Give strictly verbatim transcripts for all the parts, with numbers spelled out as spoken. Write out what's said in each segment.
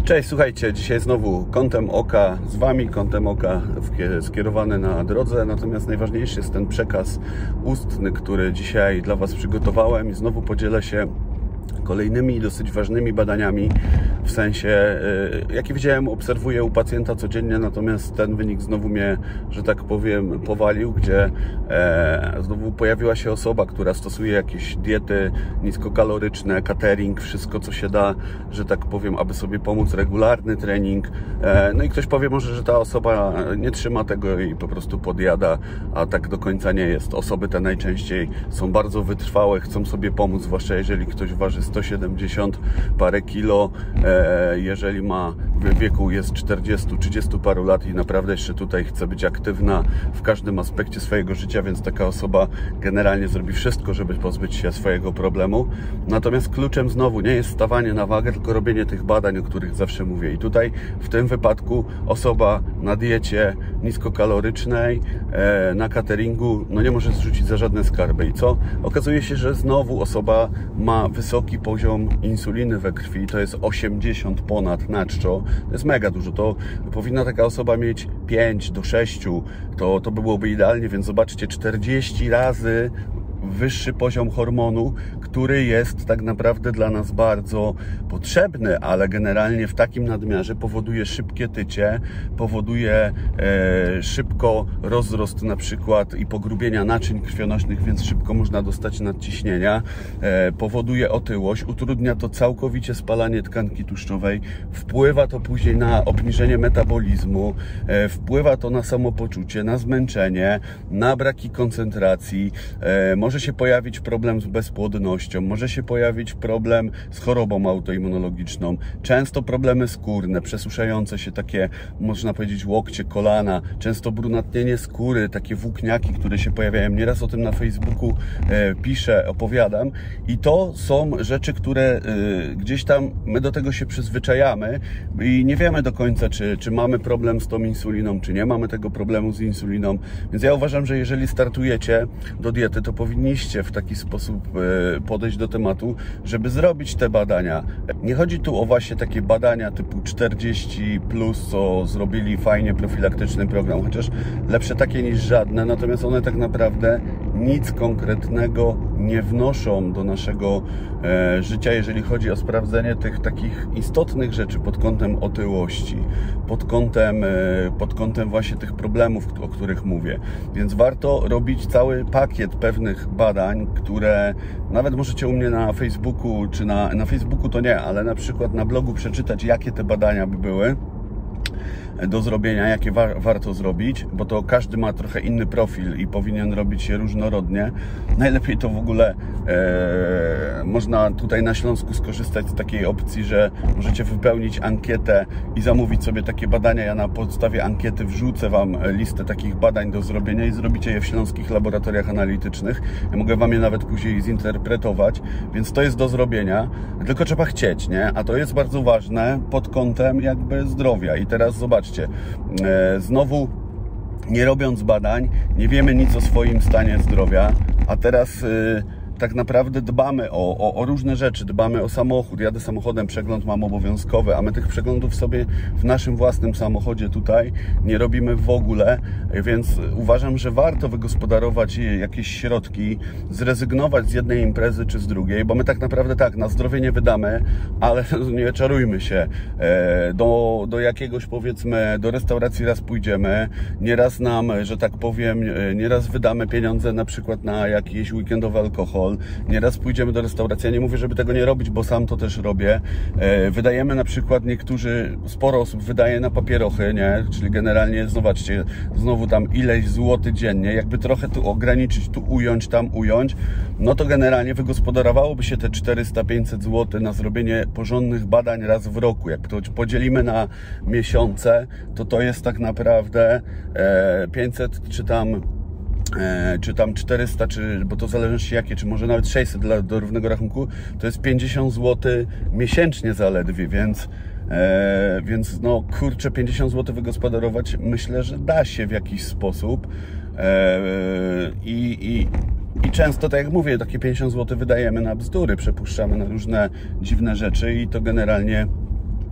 Cześć, słuchajcie, dzisiaj znowu kątem oka z Wami, kątem oka skierowany na drodze, natomiast najważniejszy jest ten przekaz ustny, który dzisiaj dla Was przygotowałem i znowu podzielę się kolejnymi dosyć ważnymi badaniami, w sensie, jakie widziałem, obserwuję u pacjenta codziennie, natomiast ten wynik znowu mnie, że tak powiem, powalił, gdzie e, znowu pojawiła się osoba, która stosuje jakieś diety niskokaloryczne, catering, wszystko co się da, że tak powiem, aby sobie pomóc, regularny trening. E, no i ktoś powie może, że ta osoba nie trzyma tego i po prostu podjada, a tak do końca nie jest. Osoby te najczęściej są bardzo wytrwałe, chcą sobie pomóc, zwłaszcza jeżeli ktoś waży sto siedemdziesiąt parę kilo, e, jeżeli ma w wieku jest czterdziestu trzydziestu paru lat i naprawdę jeszcze tutaj chce być aktywna w każdym aspekcie swojego życia, więc taka osoba generalnie zrobi wszystko, żeby pozbyć się swojego problemu. Natomiast kluczem znowu nie jest stawanie na wagę, tylko robienie tych badań, o których zawsze mówię. I tutaj w tym wypadku osoba na diecie niskokalorycznej, e, na cateringu, no nie może zrzucić za żadne skarby. I co? Okazuje się, że znowu osoba ma wysoki poziom insuliny we krwi, to jest osiemdziesiąt ponad na czczo, to jest mega dużo, to powinna taka osoba mieć pięć do sześciu, to, to by byłoby idealnie, więc zobaczcie, czterdzieści razy wyższy poziom hormonu, który jest tak naprawdę dla nas bardzo potrzebny, ale generalnie w takim nadmiarze powoduje szybkie tycie, powoduje e, szybko rozrost na przykład i pogrubienia naczyń krwionośnych, więc szybko można dostać nadciśnienia, e, powoduje otyłość, utrudnia to całkowicie spalanie tkanki tłuszczowej, wpływa to później na obniżenie metabolizmu, e, wpływa to na samopoczucie, na zmęczenie, na braki koncentracji, e, może się pojawić problem z bezpłodnością, może się pojawić problem z chorobą autoimmunologiczną, często problemy skórne, przesuszające się takie, można powiedzieć, łokcie, kolana, często brunatnienie skóry, takie włókniaki, które się pojawiają. Nieraz o tym na Facebooku e, piszę, opowiadam i to są rzeczy, które e, gdzieś tam my do tego się przyzwyczajamy i nie wiemy do końca, czy, czy mamy problem z tą insuliną, czy nie mamy tego problemu z insuliną, więc ja uważam, że jeżeli startujecie do diety, to powinniście w taki sposób podejść do tematu, żeby zrobić te badania. Nie chodzi tu o właśnie takie badania typu czterdzieści plus, co zrobili fajnie profilaktyczny program, chociaż lepsze takie niż żadne, natomiast one tak naprawdę nic konkretnego nie wnoszą do naszego e, życia, jeżeli chodzi o sprawdzenie tych takich istotnych rzeczy pod kątem otyłości, pod kątem, e, pod kątem właśnie tych problemów, o których mówię. Więc warto robić cały pakiet pewnych badań, które nawet możecie u mnie na Facebooku, czy na, na Facebooku to nie, ale na przykład na blogu przeczytać, jakie te badania by były do zrobienia, jakie wa warto zrobić, bo to każdy ma trochę inny profil i powinien robić się różnorodnie. Najlepiej to w ogóle e, można tutaj na Śląsku skorzystać z takiej opcji, że możecie wypełnić ankietę i zamówić sobie takie badania. Ja na podstawie ankiety wrzucę Wam listę takich badań do zrobienia i zrobicie je w śląskich laboratoriach analitycznych. Ja mogę Wam je nawet później zinterpretować, więc to jest do zrobienia, tylko trzeba chcieć, nie? A to jest bardzo ważne pod kątem jakby zdrowia. I teraz zobaczcie, znowu nie robiąc badań, nie wiemy nic o swoim stanie zdrowia, a teraz tak naprawdę dbamy o, o, o różne rzeczy, dbamy o samochód, jadę samochodem, przegląd mam obowiązkowy, a my tych przeglądów sobie w naszym własnym samochodzie tutaj nie robimy w ogóle, więc uważam, że warto wygospodarować jakieś środki, zrezygnować z jednej imprezy czy z drugiej, bo my tak naprawdę tak, na zdrowie nie wydamy, ale nie czarujmy się, do, do jakiegoś powiedzmy, do restauracji raz pójdziemy, nieraz nam, że tak powiem, nieraz wydamy pieniądze na przykład na jakiś weekendowy alkohol, nieraz pójdziemy do restauracji. Ja nie mówię, żeby tego nie robić, bo sam to też robię. Wydajemy na przykład, niektórzy, sporo osób wydaje na papierochy, nie? Czyli generalnie, zobaczcie, znowu tam ileś złotych dziennie, jakby trochę tu ograniczyć, tu ująć, tam ująć, no to generalnie wygospodarowałoby się te czterysta pięćset złotych na zrobienie porządnych badań raz w roku. Jak to podzielimy na miesiące, to to jest tak naprawdę pięćset czy tam czy tam czterysta, czy, bo to zależy jakie, czy może nawet sześćset dla, do równego rachunku, to jest pięćdziesiąt złotych miesięcznie zaledwie, więc, e, więc no kurczę, pięćdziesiąt złotych wygospodarować myślę, że da się w jakiś sposób e, i, i I często, tak jak mówię, takie pięćdziesiąt złotych wydajemy na bzdury, przepuszczamy na różne dziwne rzeczy i to generalnie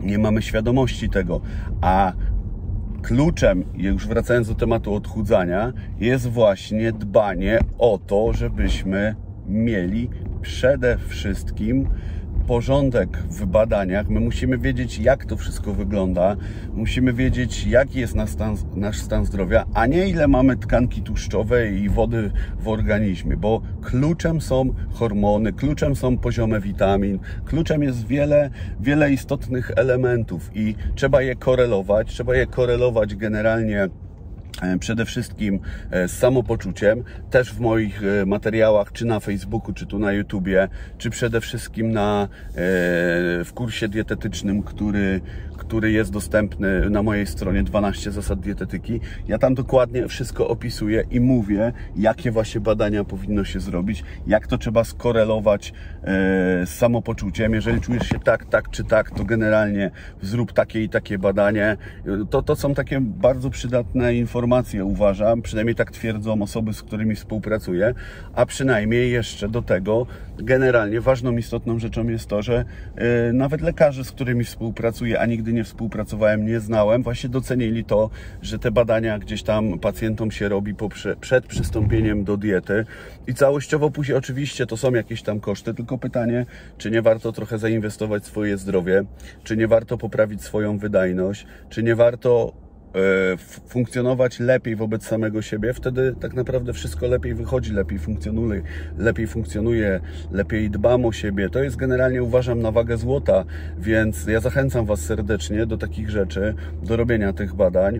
nie mamy świadomości tego, a kluczem, już wracając do tematu odchudzania, jest właśnie dbanie o to, żebyśmy mieli przede wszystkim porządek w badaniach. My musimy wiedzieć, jak to wszystko wygląda, musimy wiedzieć, jaki jest nasz stan, nasz stan zdrowia, a nie ile mamy tkanki tłuszczowej i wody w organizmie, bo kluczem są hormony, kluczem są poziomy witamin, kluczem jest wiele, wiele istotnych elementów i trzeba je korelować, trzeba je korelować generalnie przede wszystkim z samopoczuciem, też w moich materiałach, czy na Facebooku, czy tu na YouTubie, czy przede wszystkim na, w kursie dietetycznym, który, który jest dostępny na mojej stronie dwanaście zasad dietetyki. Ja tam dokładnie wszystko opisuję i mówię, jakie właśnie badania powinno się zrobić, jak to trzeba skorelować z samopoczuciem. Jeżeli czujesz się tak, tak czy tak, to generalnie zrób takie i takie badanie. To, to są takie bardzo przydatne informacje, uważam, przynajmniej tak twierdzą osoby, z którymi współpracuję, a przynajmniej jeszcze do tego generalnie ważną, istotną rzeczą jest to, że yy, nawet lekarze, z którymi współpracuję, a nigdy nie współpracowałem, nie znałem, właśnie docenili to, że te badania gdzieś tam pacjentom się robi poprze, przed przystąpieniem do diety i całościowo później oczywiście to są jakieś tam koszty, tylko pytanie, czy nie warto trochę zainwestować w swoje zdrowie, czy nie warto poprawić swoją wydajność, czy nie warto funkcjonować lepiej wobec samego siebie, wtedy tak naprawdę wszystko lepiej wychodzi, lepiej funkcjonuje, lepiej funkcjonuje, lepiej dbam o siebie. To jest generalnie, uważam, na wagę złota, więc ja zachęcam Was serdecznie do takich rzeczy, do robienia tych badań.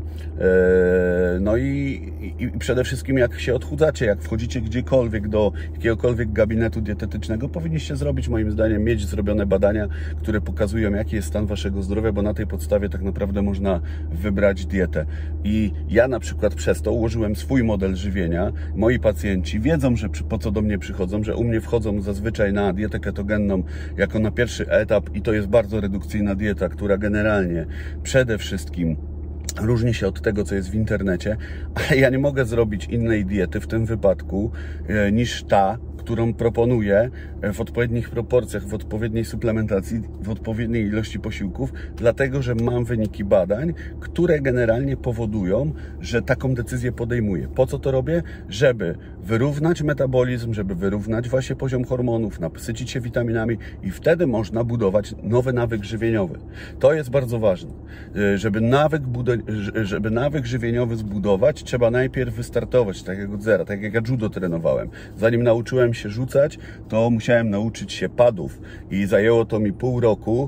No i, i przede wszystkim jak się odchudzacie, jak wchodzicie gdziekolwiek do jakiegokolwiek gabinetu dietetycznego, powinniście zrobić, moim zdaniem, mieć zrobione badania, które pokazują, jaki jest stan Waszego zdrowia, bo na tej podstawie tak naprawdę można wybrać dietę. I ja na przykład przez to ułożyłem swój model żywienia. Moi pacjenci wiedzą, że po co do mnie przychodzą, że u mnie wchodzą zazwyczaj na dietę ketogenną jako na pierwszy etap i to jest bardzo redukcyjna dieta, która generalnie przede wszystkim różni się od tego, co jest w internecie, ale ja nie mogę zrobić innej diety w tym wypadku niż ta, którą proponuję w odpowiednich proporcjach, w odpowiedniej suplementacji, w odpowiedniej ilości posiłków, dlatego, że mam wyniki badań, które generalnie powodują, że taką decyzję podejmuję. Po co to robię? Żeby wyrównać metabolizm, żeby wyrównać właśnie poziom hormonów, nasycić się witaminami i wtedy można budować nowy nawyk żywieniowy. To jest bardzo ważne. Żeby nawyk, żeby nawyk żywieniowy zbudować, trzeba najpierw wystartować tak jak od zera, tak jak ja judo trenowałem. Zanim nauczyłem się rzucać, to musiałem nauczyć się padów i zajęło to mi pół roku.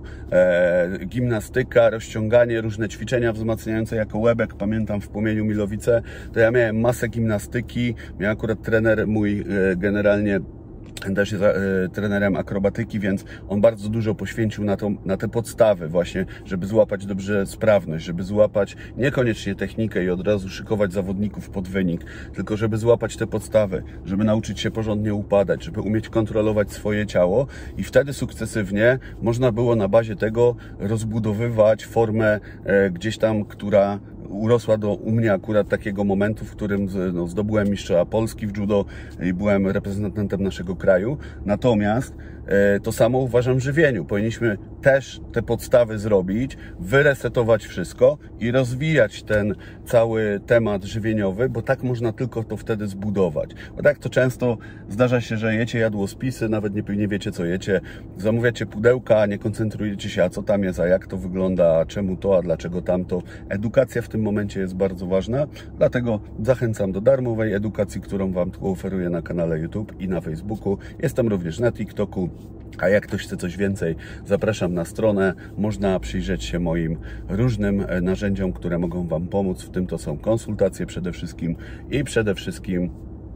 E, gimnastyka, rozciąganie, różne ćwiczenia wzmacniające jako łebek. Pamiętam w Płomieniu Milowice, to ja miałem masę gimnastyki. Miał akurat trener mój e, generalnie też jest e, trenerem akrobatyki, więc on bardzo dużo poświęcił na, to, na te podstawy właśnie, żeby złapać dobrze sprawność, żeby złapać niekoniecznie technikę i od razu szykować zawodników pod wynik, tylko żeby złapać te podstawy, żeby nauczyć się porządnie upadać, żeby umieć kontrolować swoje ciało i wtedy sukcesywnie można było na bazie tego rozbudowywać formę e, gdzieś tam, która urosła do u mnie akurat takiego momentu, w którym no, zdobyłem mistrza Polski w judo i byłem reprezentantem naszego kraju. Natomiast e, to samo uważam w żywieniu. Powinniśmy też te podstawy zrobić, wyresetować wszystko i rozwijać ten cały temat żywieniowy, bo tak można tylko to wtedy zbudować. Bo tak to często zdarza się, że jecie jadłospisy, nawet nie, nie wiecie co jecie, zamawiacie pudełka, nie koncentrujecie się, a co tam jest, a jak to wygląda, a czemu to, a dlaczego tamto. Edukacja w tym momencie jest bardzo ważna, dlatego zachęcam do darmowej edukacji, którą Wam tu oferuję na kanale YouTube i na Facebooku. Jestem również na TikToku, a jak ktoś chce coś więcej, zapraszam na stronę. Można przyjrzeć się moim różnym narzędziom, które mogą Wam pomóc. W tym to są konsultacje przede wszystkim i przede wszystkim,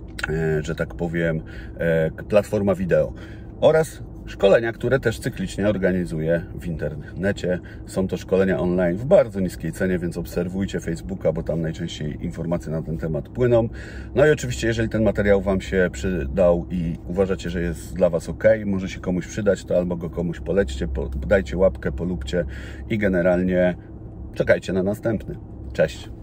że tak powiem, platforma wideo oraz szkolenia, które też cyklicznie organizuję w internecie. Są to szkolenia online w bardzo niskiej cenie, więc obserwujcie Facebooka, bo tam najczęściej informacje na ten temat płyną. No i oczywiście, jeżeli ten materiał Wam się przydał i uważacie, że jest dla Was ok, może się komuś przydać, to albo go komuś polećcie, dajcie łapkę, polubcie i generalnie czekajcie na następny. Cześć!